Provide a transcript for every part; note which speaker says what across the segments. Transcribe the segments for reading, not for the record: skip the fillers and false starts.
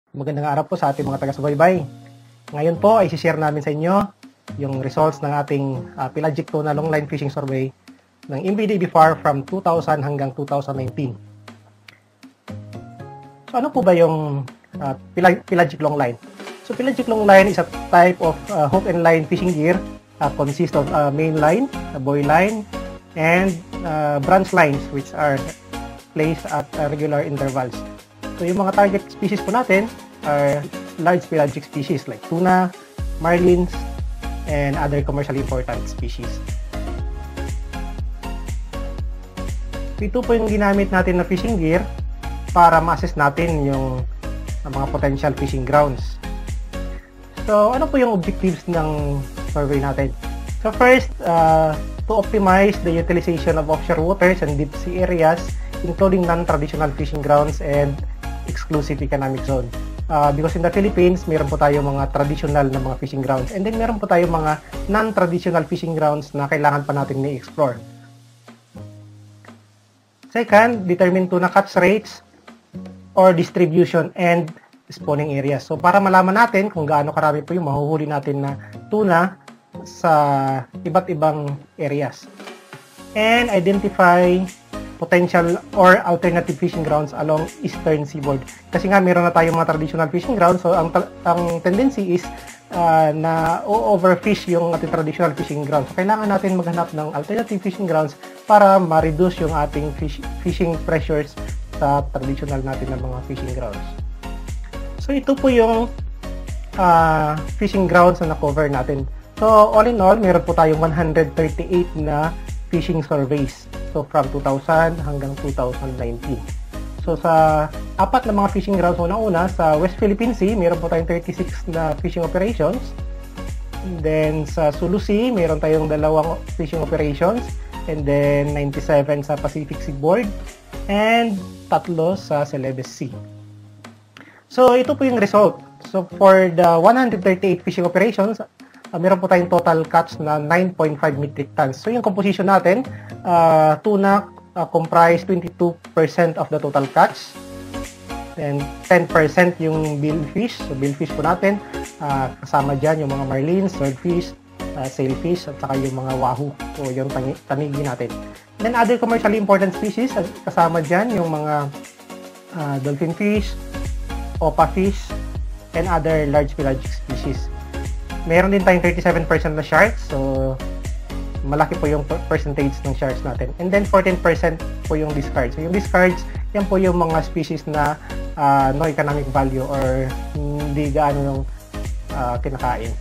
Speaker 1: Magandang araw po sa ating mga taga-subaybay. Ngayon po ay share namin sa inyo yung results ng ating pelagic tuna longline fishing survey ng MBDB-FAR from 2000 hanggang 2019. So ano po ba yung pelagic longline? So pelagic longline is a type of hook and line fishing gear consists of main line, a buoy line, and branch lines which are placed at regular intervals. So yung mga target species po natin are large pelagic species like tuna, marlins, and other commercially important species. Ito po yung ginamit natin na fishing gear para ma-assess natin yung mga potential fishing grounds. So ano po yung objectives ng survey natin? So first, to optimize the utilization of offshore waters and deep sea areas including non-traditional fishing grounds and exclusive economic zone. Because in the Philippines, meron po tayo mga traditional na mga fishing grounds and then meron po tayo mga non-traditional fishing grounds na kailangan pa natin i-explore. Second, determine tuna catch rates or distribution and spawning areas. So para malaman natin kung gaano karami po yung mahuhuli natin na tuna sa iba't ibang areas. And identify potential or alternative fishing grounds along eastern seaboard. Kasi nga meron na tayong mga traditional fishing grounds, so ang tendency is na overfish yung ating traditional fishing grounds. So kailangan natin maghanap ng alternative fishing grounds para ma-reduce yung ating fishing pressures sa traditional natin na mga fishing grounds. So ito po yung fishing grounds na na-cover natin. So all in all, meron po tayong 138 na fishing surveys. So from 2000 hanggang 2019. So sa apat na mga fishing grounds, una sa West Philippine Sea, meron po tayong 36 na fishing operations. And then sa Sulu Sea, meron tayong 2 fishing operations. And then 97 sa Pacific Seaboard. And 3 sa Celebes Sea. So ito po yung result. So for the 138 fishing operations, meron po tayong total catch na 9.5 metric tons. So yung composition natin, tuna comprise 22% of the total catch. And 10% yung billfish. So billfish po natin, kasama dyan yung mga marlins, swordfish, sailfish, at saka yung mga wahoo. So yung tanigi natin. Then other commercially important species, kasama dyan yung mga dolphin fish, opa fish, and other large pelagic species. Meron din tayong 37% na sharks. So, malaki po yung percentage ng sharks natin. And then, 14% po yung discards. So, yung discards, yan po yung mga species na no economic value or hindi gaano yung kinakain.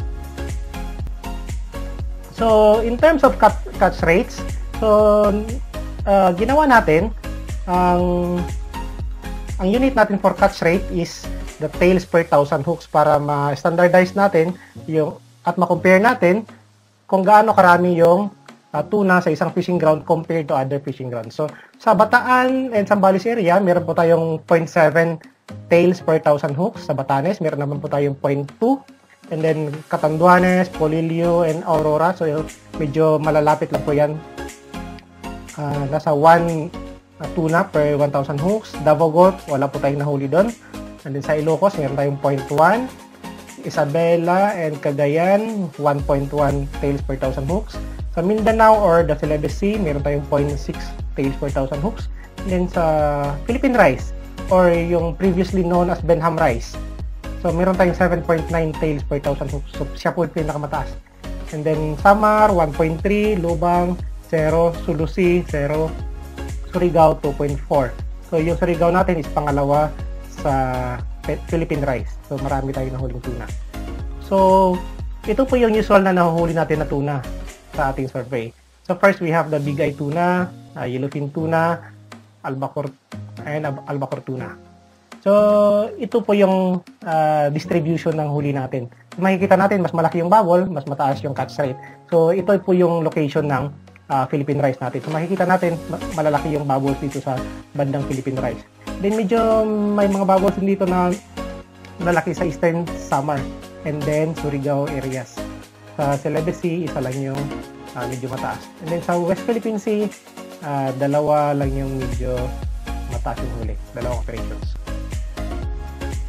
Speaker 1: So, in terms of catch rates, so, ginawa natin, ang unit natin for catch rate is the tails per 1,000 hooks para ma-standardize natin yung at ma-compare natin kung gaano karami yung tuna sa isang fishing ground compared to other fishing grounds. So, sa Bataan and Zambales area, meron po tayong 0.7 tails per 1,000 hooks. Sa Batanes, meron naman po tayong 0.2. And then, Catanduanes, Polillo, and Aurora. So, medyo malalapit lang po yan. Nasa 1 tuna per 1,000 hooks. Davao Gulf, wala po tayong nahuli doon. And then sa Ilocos, meron tayong 0.1. Isabela and Cagayan, 1.1 tails per 1,000 hooks. Sa Mindanao or the Celebes Sea, meron tayong 0.6 tails per 1,000 hooks. And then sa Philippine rice or yung previously known as Benham rice. So meron tayong 7.9 tails per 1,000 hooks. So siya po yung pinakamataas. And then Samar, 1.3, Lubang, 0, Sulu Sea, 0, Surigao, 2.4. So yung Surigao natin is pangalawa sa Philippine rice. So, marami tayong nahuling tuna. So, ito po yung usual na nahuhuli natin na tuna sa ating survey. So, first we have the big eye tuna, yellowfin tuna, albacore, and albacore tuna. So, ito po yung distribution ng huli natin. So, makikita natin, mas malaki yung bubble, mas mataas yung catch rate. So, ito po yung location ng Philippine rice natin. So, makikita natin, malalaki yung bubbles dito sa bandang Philippine rice. Then medyo may mga bubbles din dito na malaki sa Eastern Samar and then Surigao areas. Sa Celebes Sea, isa lang yung medyo mataas. And then sa West Philippine Sea, dalawa lang yung medyo mataas yung huli. Dalawang operations.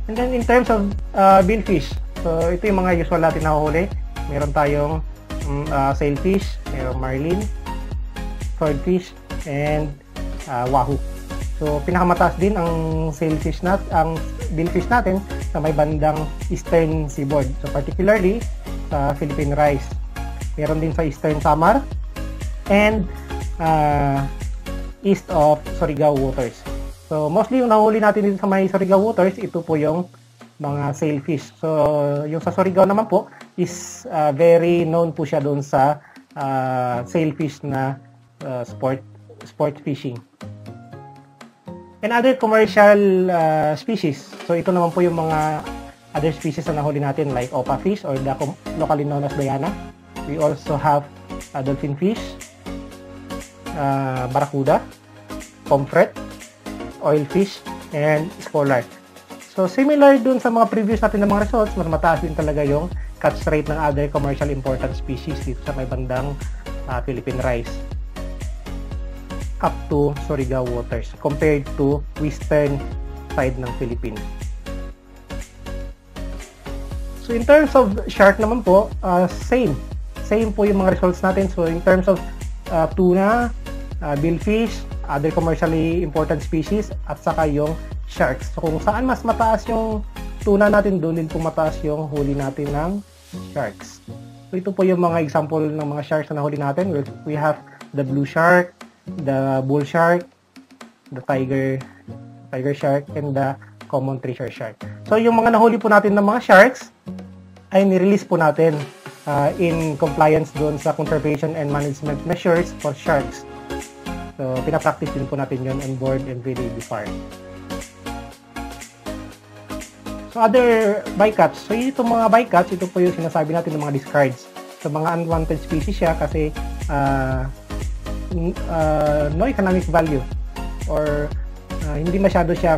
Speaker 1: And then in terms of billfish, so ito yung mga usual natin nahuhuli. Meron tayong sailfish, merong marlin, swordfish, and wahoo. So pinakamataas din ang billfish natin sa may bandang eastern seaboard. So particularly sa Philippine Rice. Meron din sa Eastern Samar and east of Surigao waters. So mostly yung nahuli natin dito sa may Surigao waters, ito po yung mga sailfish. So yung sa Surigao naman po is very known po siya doon sa sailfish na sport fishing. And other commercial species. So ito naman po yung mga other species na nahuli natin like opa fish or locally known as Diana. We also have dolphin fish, barracuda, pomfret, oilfish, and scholar. So similar dun sa mga previous natin na mga results, mas mataas din talaga yung catch rate ng other commercial important species dito sa may bandang Philippine Rice up to Surigao waters compared to western side ng Philippines. So in terms of shark naman po, same po yung mga results natin. So in terms of tuna, billfish, other commercially important species, at saka yung sharks. So kung saan mas mataas yung tuna natin, doon din po mataas yung huli natin ng sharks. So ito po yung mga example ng mga sharks na nahuli natin. We have the blue shark, the bull shark, the tiger shark, and the common treasure shark. So yung mga nahuli po natin ng mga sharks ay nirelease po natin in compliance doon sa conservation and management measures for sharks. So pinapractice din po natin yun on board MVDB farm. So other bycatch. So itong mga bycatch, ito po yung sinasabi natin ng mga discards. So mga unwanted species siya kasi no economic value or hindi masyado siya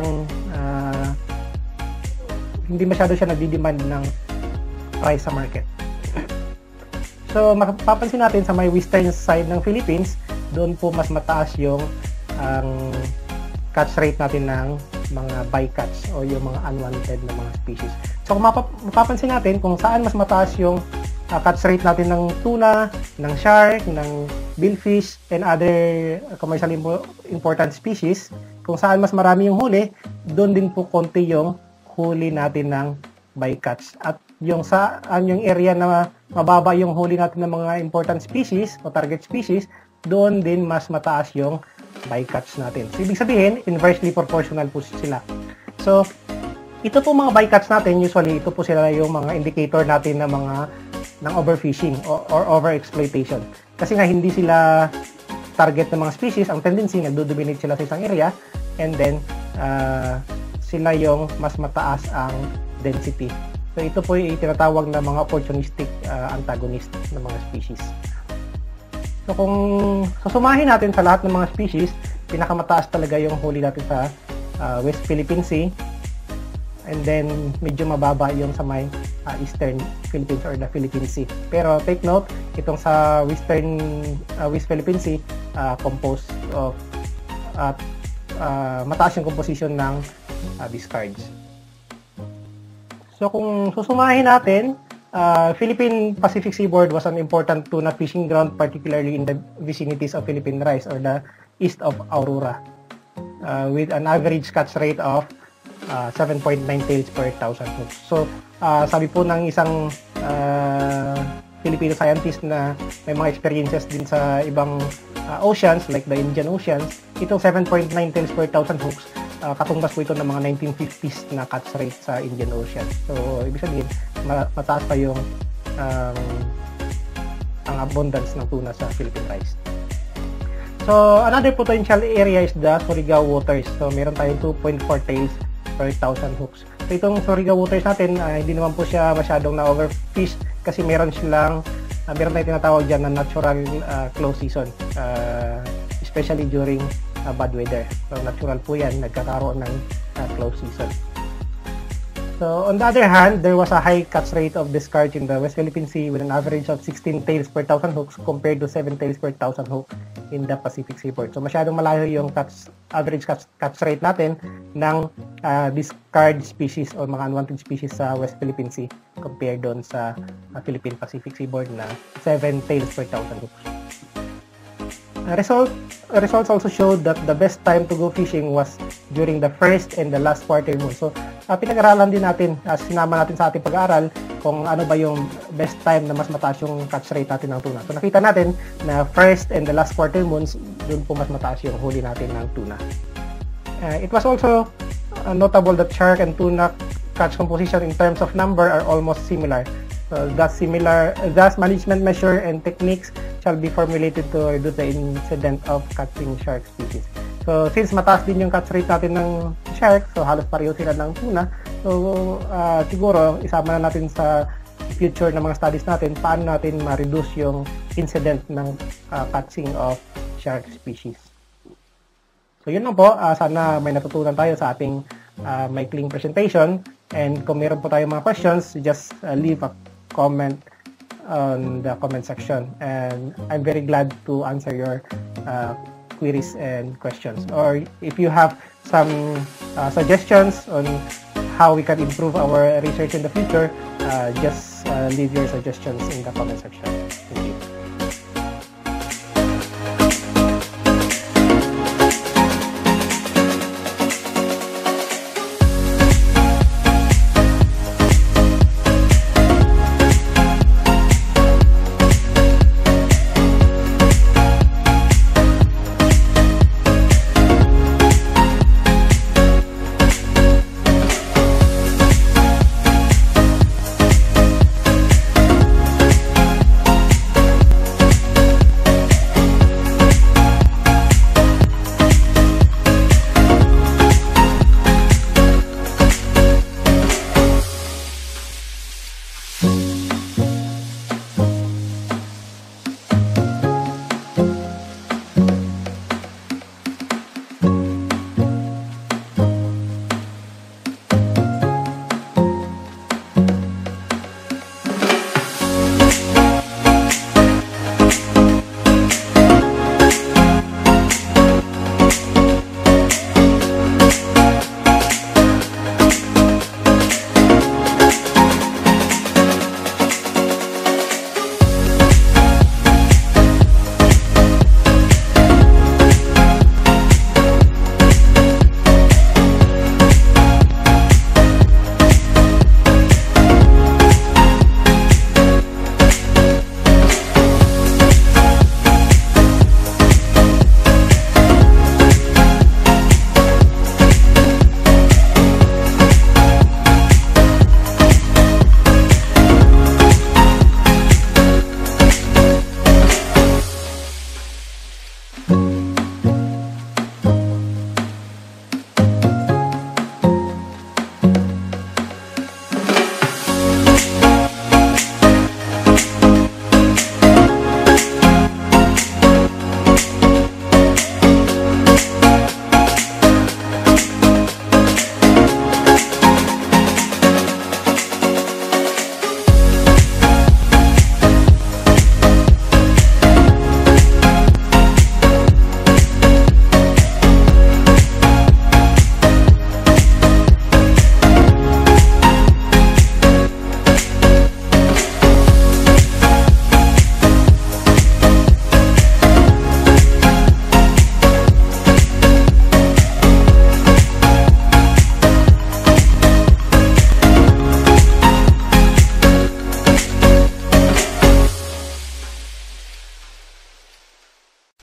Speaker 1: nagdi-demand ng price sa market. So mapapansin natin sa may western side ng Philippines, doon po mas mataas yung catch rate natin ng mga bycatch o yung mga unwanted na mga species. So kung mapapansin natin kung saan mas mataas yung catch rate natin ng tuna, ng shark, ng billfish, and other commercially important species, kung saan mas marami yung huli, doon din po konti yung huli natin ng bycatch. At yung area na mababa yung huli natin ng mga important species o target species, doon din mas mataas yung bycatch natin. So, ibig sabihin, inversely proportional po sila. So, ito po mga bycatch natin, usually ito po sila yung mga indicator natin ng overfishing or overexploitation. Kasi nga hindi sila target ng mga species, ang tendency nagdo-dominate sila sa isang area, and then sila yung mas mataas ang density. So ito po yung tinatawag na mga opportunistic antagonist ng mga species. So kung susumahin natin sa lahat ng mga species, pinakamataas talaga yung huli natin sa West Philippine Sea, and then medyo mababa yung sa may Eastern Philippines or the Philippine Sea. Pero take note, itong sa West Philippine Sea, composed of mataas yung composition ng discards. So kung susumahin natin, Philippine Pacific Seaboard was an important tuna fishing ground, particularly in the vicinities of Philippine Rice or the east of Aurora, with an average catch rate of 7.9 tails per 1,000 hooks. So sabi po ng isang Filipino scientist na may mga experiences din sa ibang oceans like the Indian Oceans, itong 7.9 tails per 1,000 hooks, katumbas po ito ng mga 1950s na catch rate sa Indian Ocean. So, ibig sabihin, mataas pa yung ang abundance ng tuna sa Philippine Rice. So, another potential area is the Surigao waters. So, meron tayong 2.4 tails per 1,000 hooks. So, itong Surigao waters natin, hindi naman po siya masyadong na-overfish kasi meron tayong tinatawag dyan na natural close season, especially during bad weather. So, natural po yan, nagkakaroon ng close season. So, on the other hand, there was a high catch rate of discards in the West Philippine Sea with an average of 16 tails per 1,000 hooks compared to 7 tails per 1,000 hooks in the Pacific Seaboard. So masyadong malayo yung average catch rate natin ng discard species o mga unwanted species sa West Philippine Sea compared doon sa Philippine Pacific Seaboard na 7 tails per 1,000 hooks. Results also showed that the best time to go fishing was during the first and the last quarter moon. So, pinag-aralan din natin, sinama natin sa ating pag-aaral kung ano ba yung best time na mas mataas yung catch rate natin ng tuna. So, nakita natin na first and the last quarter moons, dun po mas mataas yung huli natin ng tuna. It was also notable that shark and tuna catch composition in terms of number are almost similar. Thus management measure and techniques shall be formulated to reduce the incident of catching shark species. So, since mataas din yung catch rate natin ng shark, so halos pareho sila ng tuna, so siguro isama na natin sa future ng mga studies natin paano natin ma-reduce yung incident ng catching of shark species. So, yun lang po. Sana may natutunan tayo sa ating maikling presentation. And kung meron po tayong mga questions, just leave a comment on the comment section, and I'm very glad to answer your queries and questions. Or if you have some suggestions on how we can improve our research in the future, just leave your suggestions in the comment section. Thank you.